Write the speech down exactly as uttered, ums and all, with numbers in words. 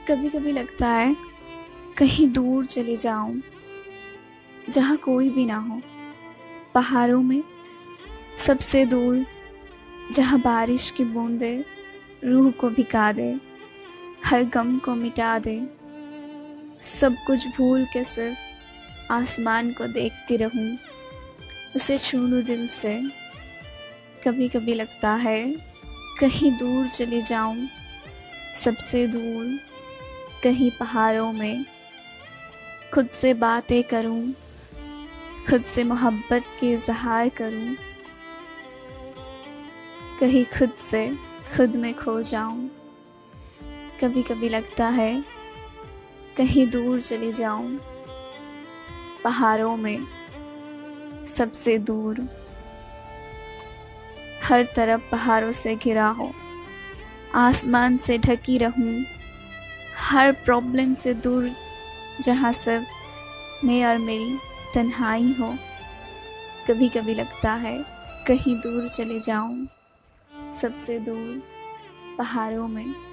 कभी कभी लगता है कहीं दूर चले जाऊं, जहां कोई भी ना हो। पहाड़ों में सबसे दूर, जहां बारिश की बूंदें रूह को भिगा दे, हर गम को मिटा दे। सब कुछ भूल के सिर्फ आसमान को देखती रहूं, उसे छू लूं दिल से। कभी कभी लगता है कहीं दूर चली जाऊं, सबसे दूर, कहीं पहाड़ों में। खुद से बातें करूं, खुद से मोहब्बत के इजहार करूं, कहीं खुद से खुद में खो जाऊं। कभी कभी लगता है कहीं दूर चली जाऊं, पहाड़ों में सबसे दूर। हर तरफ पहाड़ों से घिरा हो, आसमान से ढकी रहूं, हर प्रॉब्लम से दूर, जहां सिर्फ मैं और मेरी तन्हाई हो। कभी कभी लगता है कहीं दूर चले जाऊं, सबसे दूर, पहाड़ों में।